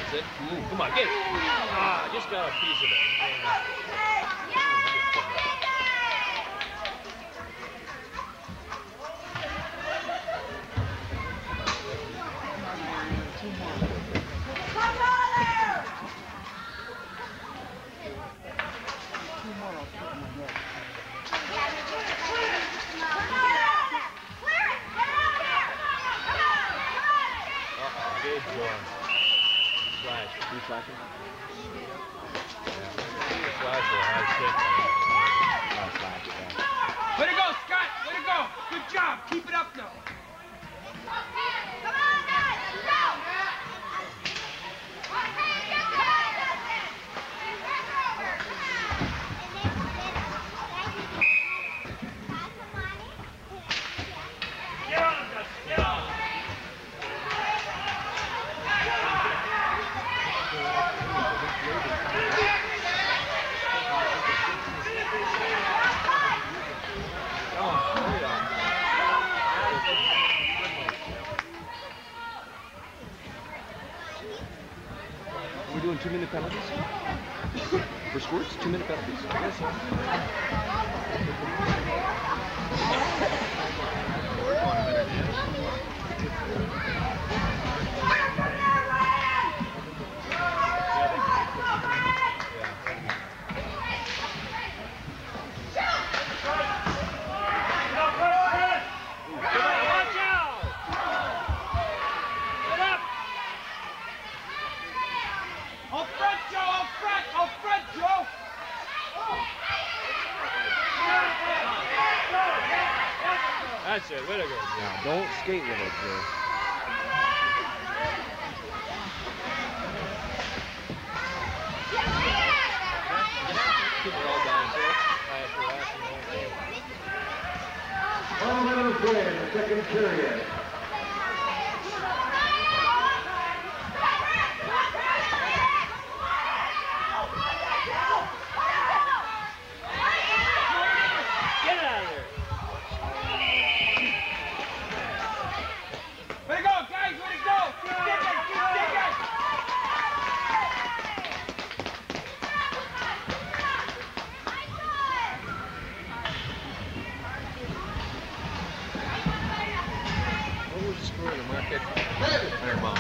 That's it. Come on, get it. Ah, just got a piece of it. Good job. Slash. You slashing? Yeah. Slash or high stick. Slash, yeah. Way to go, Scott! Way to go! Good job! Keep it up now! Come on, guys! Let's go! Get on him, Gus! Get on him! We're doing 2-minute penalties? For squirts? 2-minute penalties? Yes, sir. That's it. Way to go. Now, don't skate with it, Joe. Keep it all down. Second period. Get out of there. Way to go, guys! Way to go! Keep digging! Keep digging! What was the score in the market? Iron Mountain.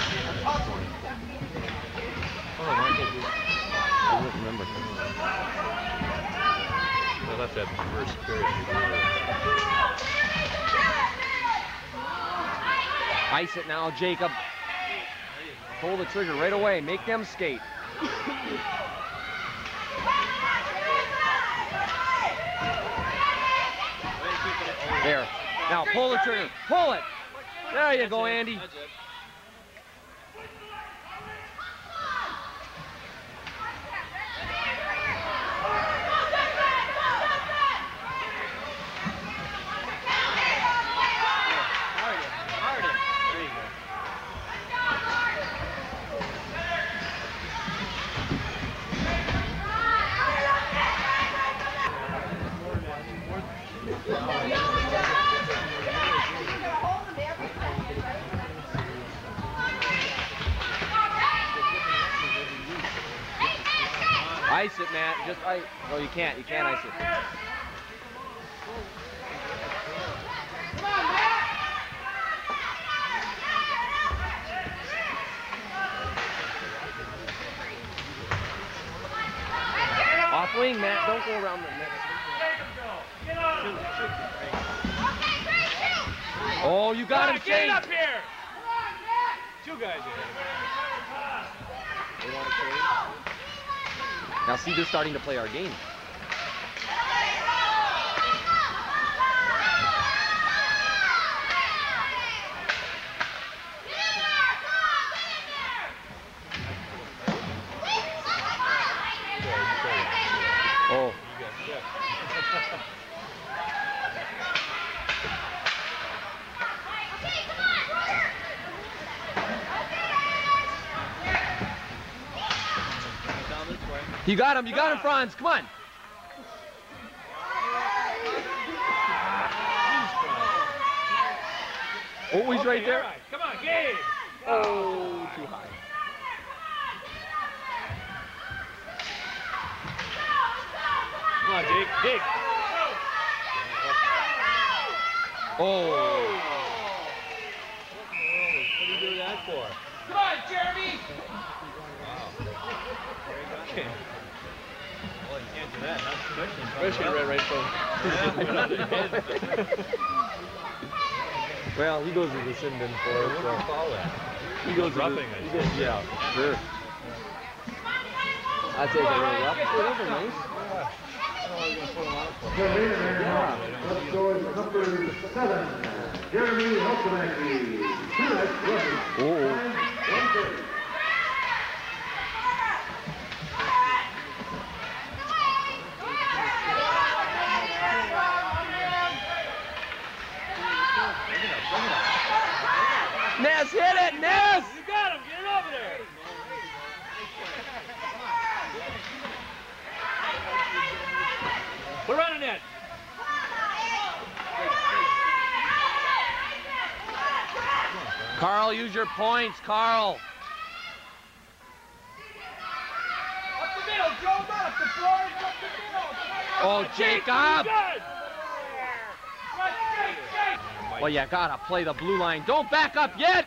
Oh, market. I don't remember. I left that first period. Ice it now, Jacob. Pull the trigger right away. Make them skate. There. Now pull the trigger. Pull it. There you go, Andy. That's it. There you go. Ice it, Matt. Just ice. No, you can't. You can't ice it. Off wing, Matt. Don't go around the net. Oh, you got him, Get it Shane. up here! Two guys in. They want to trade. Now see, they're starting to play our game. Oh. You got shit. You got him, Franz. Come on. Oh, he's right there. Right. Come on, Gabe! Oh, too high. Dig. Oh. What do you do that for? Come on, Jeremy. Well, you can't do that. Especially right Well, he goes to the sin bin for it. What do you call that? He goes roughing it. Yeah, sure. I take it really rough. Those are nice. Let's go with number 7, Jeremy Hulkamaki. Oh. Ness, hit it, Ness! You got him. Get it over there. We're running it. Carl, use your points, Carl. Up the middle, Joe. Up the floor. Up the middle. Oh, Jacob! Good. Right, straight. Well, you gotta play the blue line. Don't back up yet!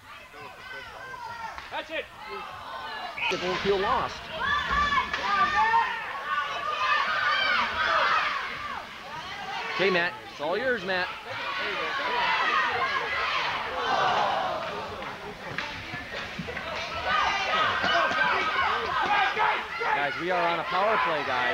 That's it. It won't feel lost. Okay, Matt. It's all yours, Matt. Guys, we are on a power play, guys.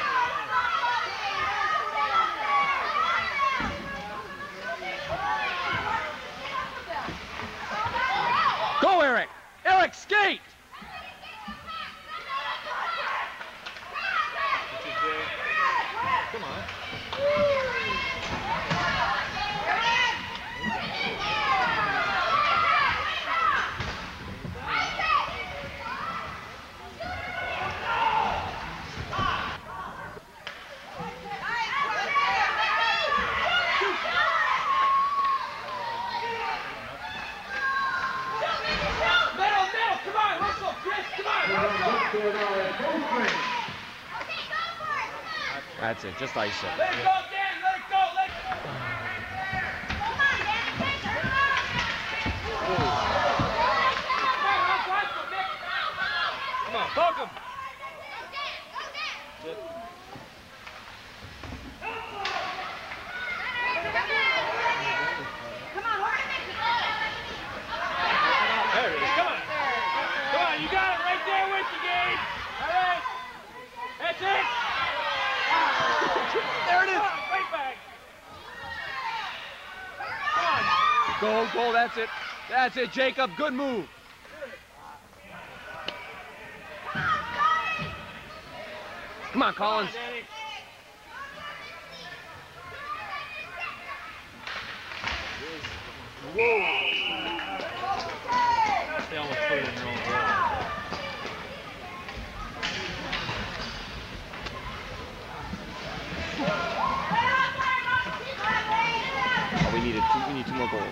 Go, Eric! Eric, skate! Come on. That's it, just ice it. Let it go, Dan. Let it go. Let it go. Come on, poke him. There it is. Come on. Come on, you got it right there with you, Gabe. All right. That's it. There it is! Right back. Come on. Go, that's it. That's it, Jacob. Good move. Come on, Collins. Come on, Danny. They almost put it in their own goal. Oh, we need two more goals.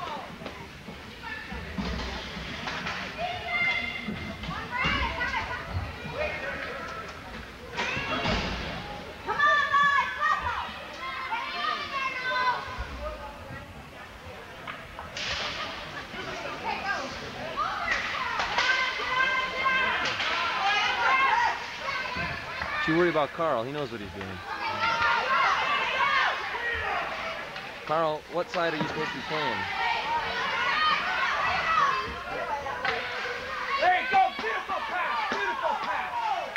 You worry about Carl. He knows what he's doing. Carl, what side are you supposed to be playing? There you go. Beautiful pass. Beautiful pass.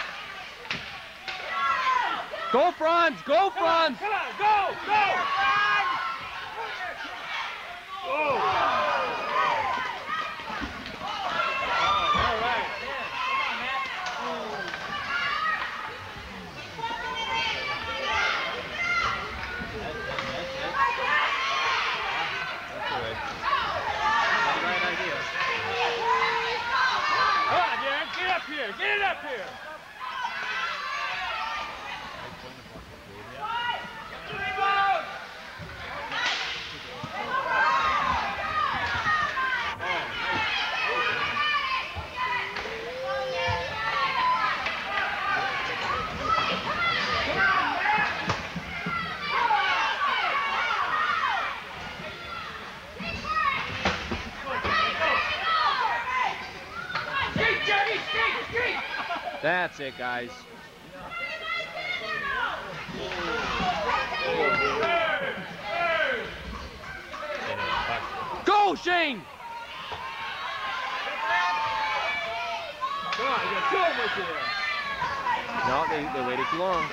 Go, Franz! Go, Franz! Come on. Go. Go. Oh. All right. That's all right. Right idea. Come on, Darren. Get up here. Get it up here. That's it, guys. Go, Shane! Come on, you got 2 of them with you there. No, they waited too long.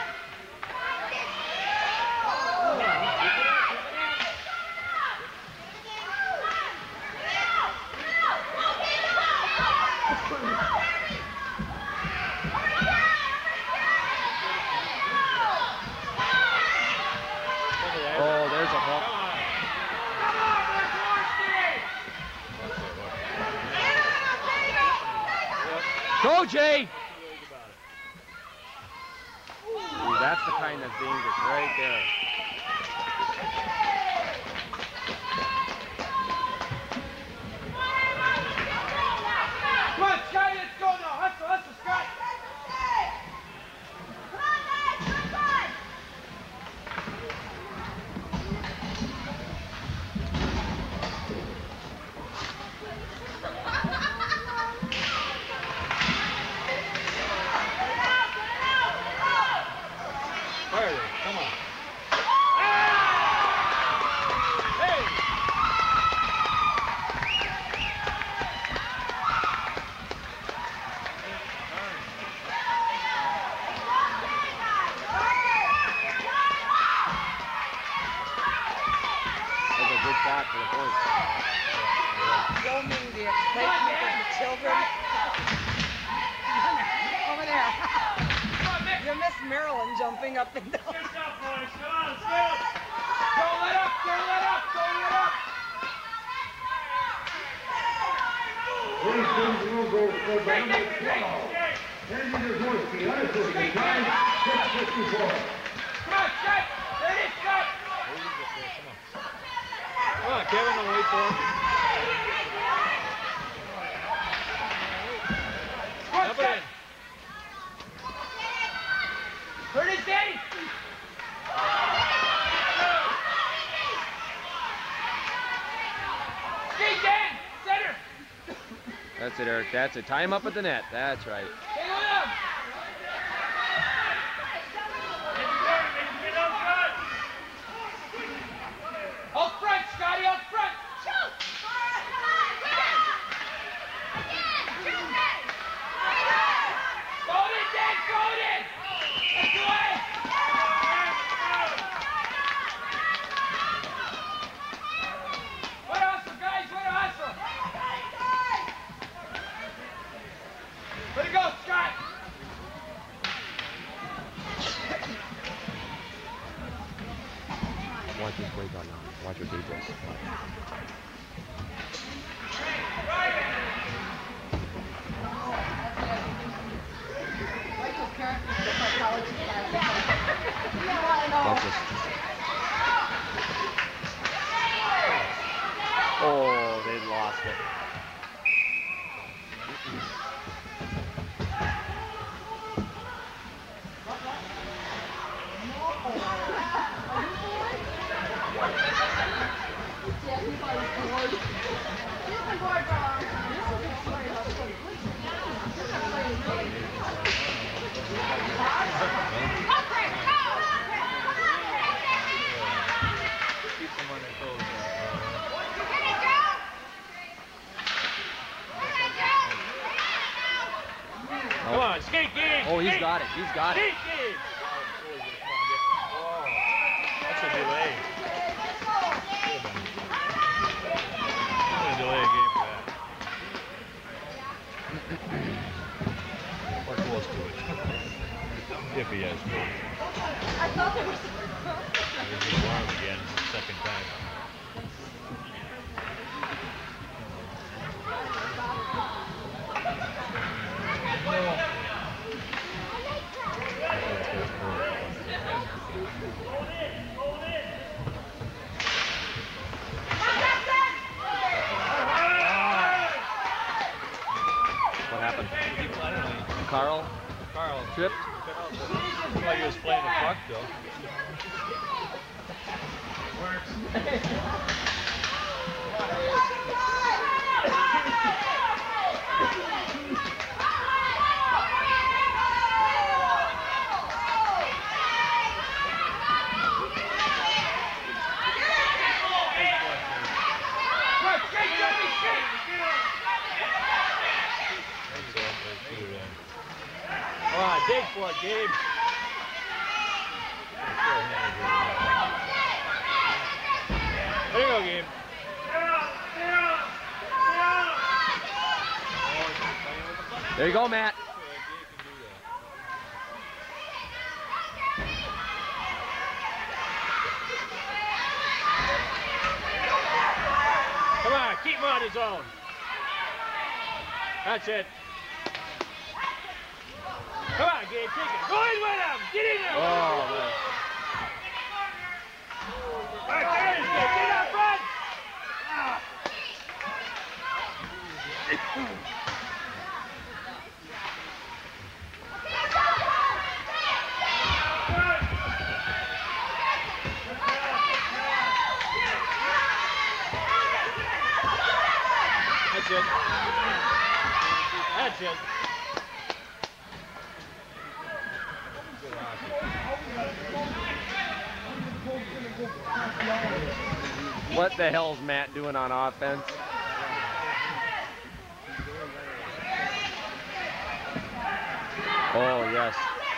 Oh, there's a hook. Go, Jay! Ooh, that's the kind that's dangerous right there. Come on, Scotty, let's go now. Hustle, hustle, Scott. Come on. Hey! That's a good shot for the point. Filming the excitement of the children. Over there. You miss Marilyn jumping up and down. Good job, boys. Come on, let's go. Don't let up, don't let up, don't let up. First individual goal scored by number 12. Andy Dvorsky, unassisted, time 6:54. Come on, Scott. There it is, Scott. Come on, Kevin, don't wait for him. Dump it in. Where is Danny? Skate, Dan! Center! That's it, Eric. That's it. Tie him up at the net. That's right. Hang on up! Out front, Scotty, out front! Shoot! Go it in, Dan! Go it in! That's away! Way to hustle, guys! Way to hustle! Way to go, Scott! Watch this break on now. Watch what he does. Watch this. Oh, they lost it. Come on, skate, Gage! Oh, he's skate. got it. He's got it. Skate, Gage! That's a delay. I'm gonna delay a game for that. Or close to it. If he has to. I thought there was. He's warm again, second time. What happened? I don't know. Carl tripped. Looked like he was playing the puck, though. on, dig for it, Gabe. There you go, Gabe. There you go, Matt. Come on, keep him on his own. That's it. Come on, Gabe, take it. Go in with him. Get in there. Oh, man. All right, there it is, Gabe. Get out front. That's it. That's it. What the hell's Matt doing on offense? Oh, yes.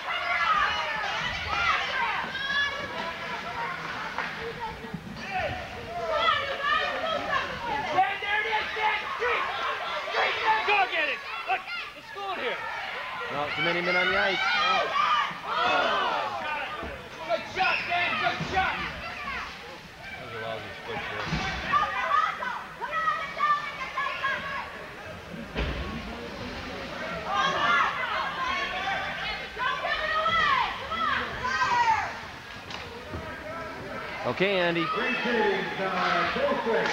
Go get it. Look, let's go in here. No, too many men on the ice. Good shot, Dan. Good shot. That was a lousy split for us. Okay, Andy. Great savings, both ways.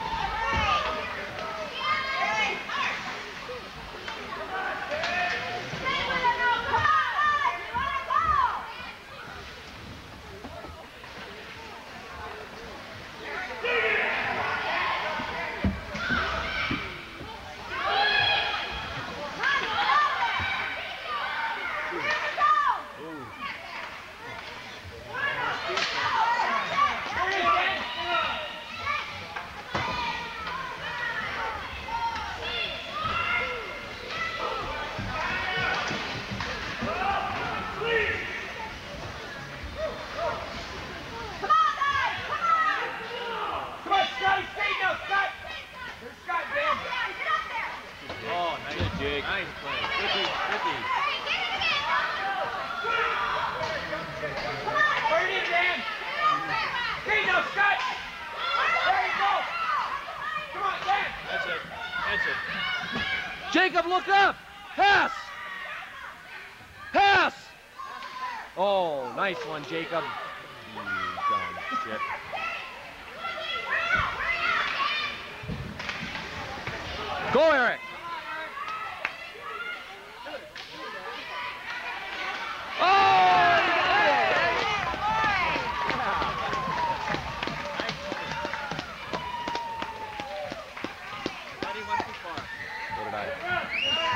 Oh, nice, Jake. Nice play. 50. Hurry it in, Dan. Hey, now, Scott. There you go. Come on, Dan. That's it. That's it. Jacob, look up! Pass! Pass! Oh, nice one, Jacob. You dumb shit. Go, Eric! What did I?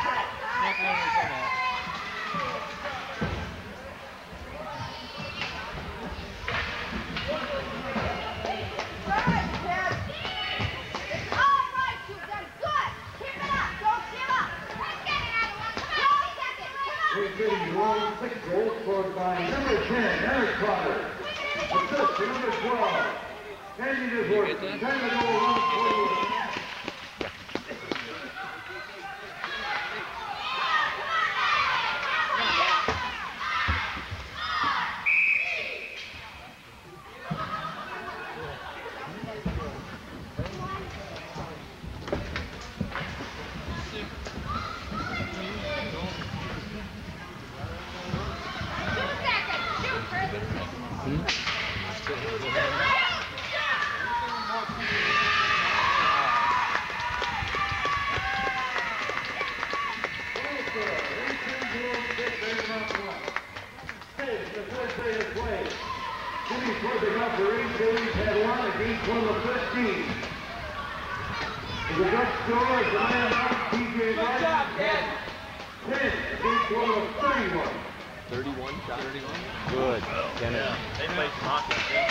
Six goals scored by number 10, Eric Potter. Assist to number 12, Andy Dvorak. Time to go 1-4. Good. Kenneth. They played some hockey.